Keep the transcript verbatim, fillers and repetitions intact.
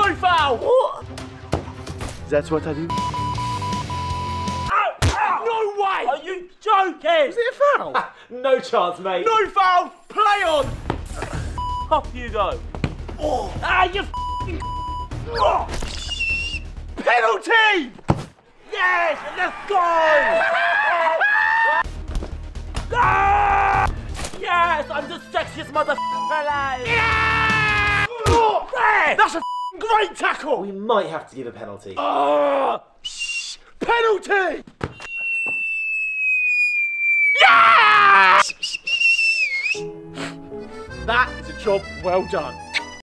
No foul! What? That's what I do. Ow, ow. No way! Are you joking? Is it a foul? No chance, mate. No foul! Play on! Off you go. Oh. Ah, you f***ing oh. Penalty! Yes! Let's go! Ah! Yes! I'm the sexiest motherfucker alive! Yeah! Oh, there! That's a great tackle! We might have to give a penalty. Oh. Penalty! Yeah! That is a job well done.